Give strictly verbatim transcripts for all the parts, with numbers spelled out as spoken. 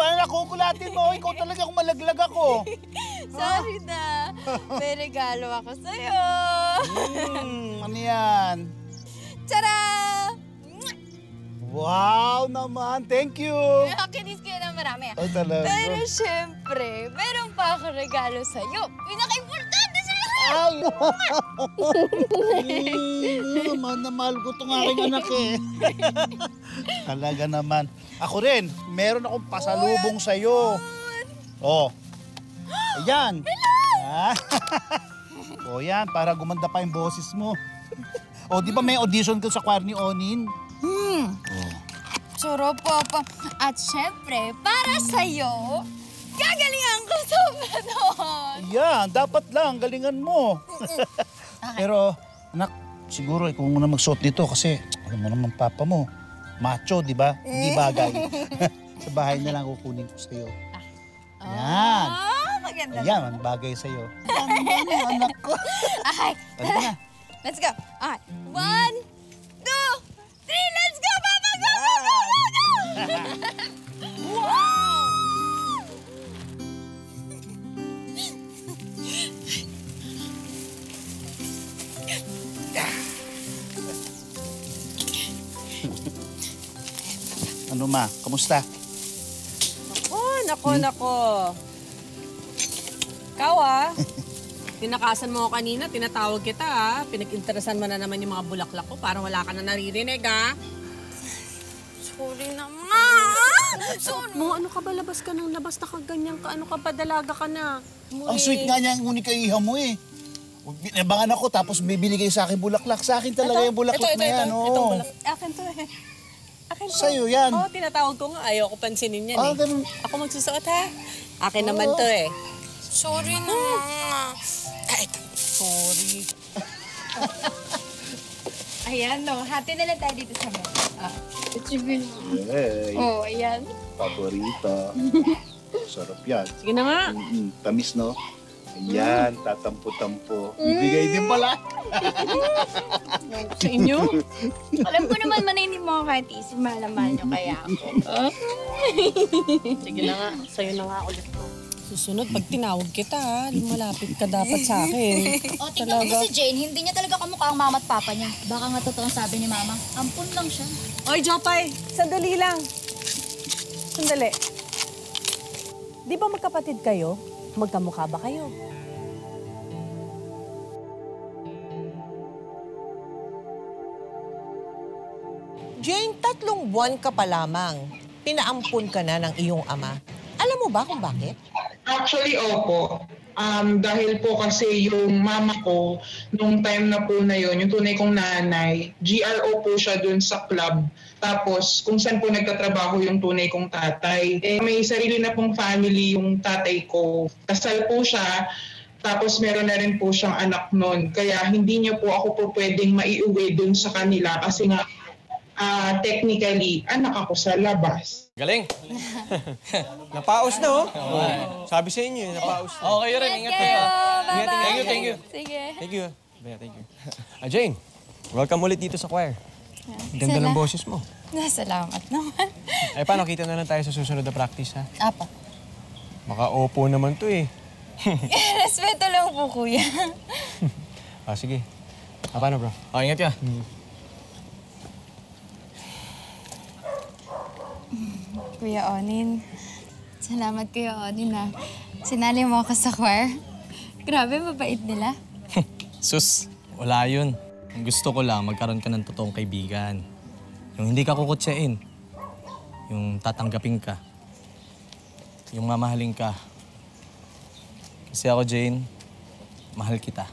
Parang nakukulatin mo. Ikaw talaga kung malaglag ako. Sorry na. May regalo ako sa'yo. Hmm, ano yan? Tara! Wow naman. Thank you. Kinis kayo na marami. Oh, talaga. Pero syempre, meron pa ako regalo sa'yo. Pinaka-importante sa lahat! Ay! mm, mahal na mahal ko itong aking anak eh. Talaga naman. Ako rin, meron akong pasalubong sa'yo. Oh. Ayan. Ah. O yan, para gumanda pa yung boses mo. O, di ba may audition ka sa choir ni Onin? Hmm. Oh. Suro, Papa. At syempre, para sa'yo, gagalingan ko sobra doon. Yan, dapat lang, galingan mo. Okay. Pero, anak, siguro ikaw muna magsuot nito kasi alam mo naman papa mo, macho, di ba? Hindi bagay. Sa bahay na lang kukunin ko sa'yo. Yan. Oh, maganda. Yan, bagay sa'yo. Ano, anak ko? Okay, Tara na. let's go. Okay, one, two, three, let's go, Papa! Go, go, go, go, go! Wow! Ano ma, kamusta? Oh, nako, nako. Ikaw ah. Tinakasan mo ako kanina, tinatawag kita ah. Pinag-interesan mo na naman yung mga bulaklak ko. Parang wala ka na naririnig ah. Sorry naman. Sorry. Mo, ano ka ba? Labas ka ng labas na kaganyan ka. Ano ka ba? Dalaga ka na. Ang sweet nga niya ang unika iha mo eh. Binabangan ako tapos bibili kayo sa akin bulaklak. Sa akin talaga yung bulaklak ito, na ito, yan. Ito, oh. itong bulak. Akin to eh. Akin to. Sa'yo yan. Oo, oh, tinatawag ko nga. Ayaw ko pansinin yan Ah, eh. ganun. Ako magsusuot ha. Akin naman to eh. Sorry naman. Ay, sorry. Ayan, no. Hati na lang tayo dito sa mga. Ah, achievement. Hey, Oh, ayan. paborito. Sarap yan. Sige na nga. Mm-mm, tamis, no? Ayan, tatampo-tampo. Bibigay din pala. Sa inyo? Alam ko naman manini mo kahit isip mahal-mahal nyo kaya ako. Sige na nga. Sa'yo na nga ulit to. Susunod, pag tinawag kita ha, malapit ka dapat sa akin. O, tingnan mo si Jane, hindi niya talaga kamukha ang mama at papa niya. Baka nga totoong sabi ni mama, ampun lang siya. Oy, Jopay! Sandali lang. Sandali. Di ba magkapatid kayo? Magkamukha ba kayo? Jane, tatlong buwan ka pa lamang. Pinaampun ka na ng iyong ama. Alam mo ba kung bakit? Actually, opo. Um, dahil po kasi yung mama ko, nung time na po na yun, yung tunay kong nanay, G R O po siya dun sa club. Tapos kung saan po nagtatrabaho yung tunay kong tatay. Eh, may sarili na pong family yung tatay ko. Kasal po siya. Tapos meron na rin po siyang anak nun. Kaya hindi niya po ako po pwedeng maiuwi dun sa kanila kasi nga uh, technically, anak ako sa labas. Galing! Napaos na, oh. Sabi sa inyo, napaos na. Okay rin, ingat kayo. Bye-bye. Thank you, thank you. Sige. Thank you. Yeah, thank you. Ah, Jane, welcome ulit dito sa choir. Ganda ng boses mo. Salamat naman. Ay, paano? Kita na lang tayo sa susunod na practice, ha? Apa. Maka-opo naman to, eh. Respeto lang po, kuya. Ah, sige. Ah, paano, bro? Oh, ingat ka. Hmm. Kuya Onin. Salamat, Kuya Onin, na sinali mo ako sa choir. Grabe, mabait nila. Sus, wala yun. Ang gusto ko lang, magkaroon ka ng totoong kaibigan. Yung hindi ka kukutsain. Yung tatanggapin ka. Yung mamahalin ka. Kasi ako, Jane, mahal kita.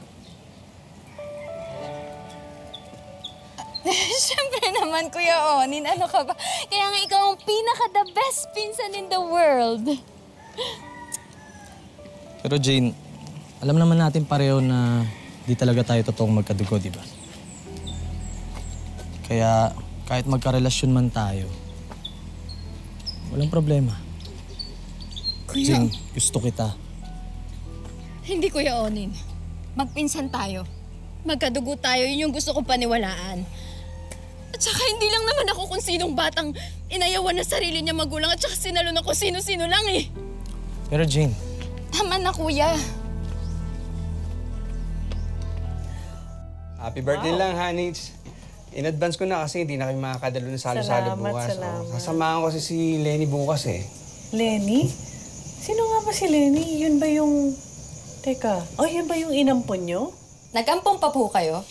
Siyempre naman, Kuya Onin. Ano ka ba? Kaya nga ikaw ang pinaka-the best pinsan in the world. Pero Jane, alam naman natin pareho na di talaga tayo totoong magkadugo, di ba? Kaya kahit magkarelasyon man tayo, walang problema. Kuya, Jane, gusto kita. hindi, Kuya Onin. Magpinsan tayo. Magkadugo tayo. Yun yung gusto kong paniwalaan. At saka hindi lang naman ako kung sinong batang inayawan na sarili niya magulang at saka sinalo na kung sino-sino lang eh. Pero Jane, Tama na, kuya. Happy birthday lang, Hanits. In advance ko na kasi hindi na kayo makakadalo ng salo-salo Salamat, bukas. salamat. Oh, kasamahan ko kasi si Lenny bukas eh. Lenny? Sino nga ba si Lenny? Yun ba yung... Teka, oh, yun ba yung inampon nyo? Nagampong pa po kayo?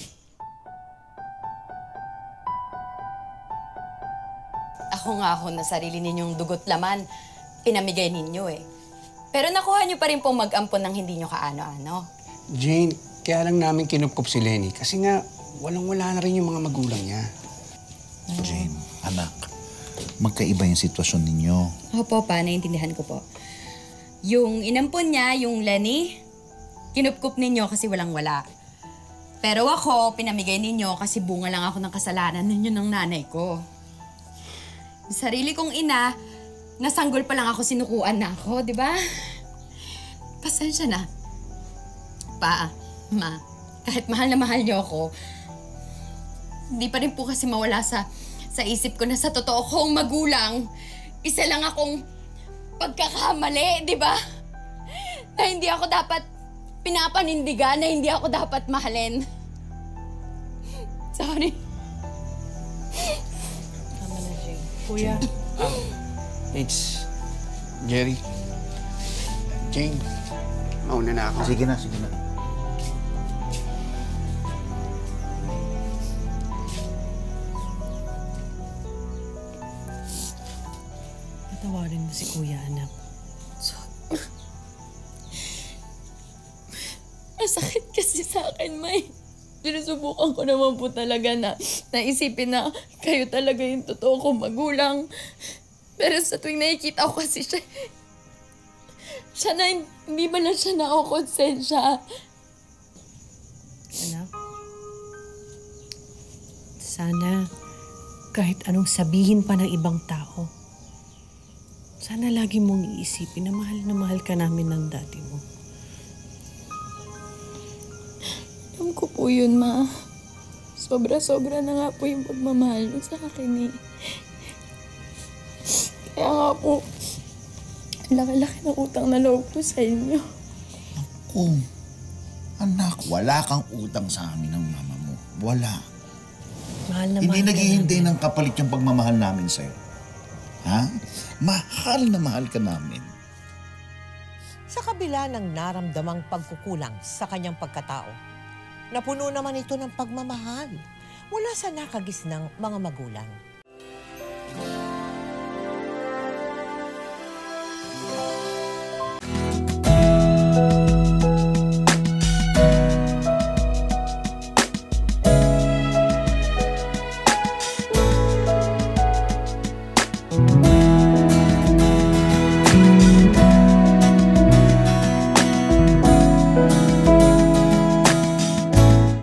Ako nga ako na sarili ninyong dugot laman, pinamigay ninyo eh. Pero nakuha niyo pa rin pong mag-ampon ng hindi niyo kaano-ano. Jane, kaya lang namin kinupkop si Lenny kasi nga walang-wala na rin yung mga magulang niya. Jane, anak, magkaiba yung sitwasyon ninyo. Opo pa, naiintindihan ko po. Yung inampon niya, yung Lenny, kinupkup ninyo kasi walang-wala. Pero ako, pinamigay ninyo kasi bunga lang ako ng kasalanan ninyo ng nanay ko. Yung sarili kong ina, nasanggol pa lang ako, sinukuan na ako, di ba? Pasensya na. Pa, ma, kahit mahal na mahal niyo ako, hindi pa rin po kasi mawala sa, sa isip ko na sa totoo kong magulang, isa lang akong pagkakamali, di ba? Na hindi ako dapat pinapanindigan, na hindi ako dapat mahalin. Sorry. Tama na, Jane. Kuya. It's Jerry. Jane, mauna na ako. Sige na, sige na. Patawarin mo si Kuya, anak. Masakit kasi sa akin, May. Sinusubukan ko naman po talaga na naisipin na kayo talaga yung totoo kong magulang. Pero sa tuwing nakikita ko kasi siya, siya na, hindi ba na siya nakakonsensya. Anak, sana kahit anong sabihin pa ng ibang tao, sana lagi mong iisipin na mahal na mahal ka namin ng dati mo. Alam ko po yun, Ma. Sobra-sobra na nga po yung pagmamahal mo sa akin eh. Kaya nga po, laki-laki ng utang na loob ko sa inyo. Kung, anak, wala kang utang sa amin ng mama mo. Wala. Mahal na Hindi mahal ka naghihintay namin. ng kapalit yung pagmamahal namin sa'yo. Ha? Mahal na mahal ka namin. Sa kabila ng naramdamang pagkukulang sa kanyang pagkatao, napuno naman ito ng pagmamahal mula sa nakagisnang mga magulang.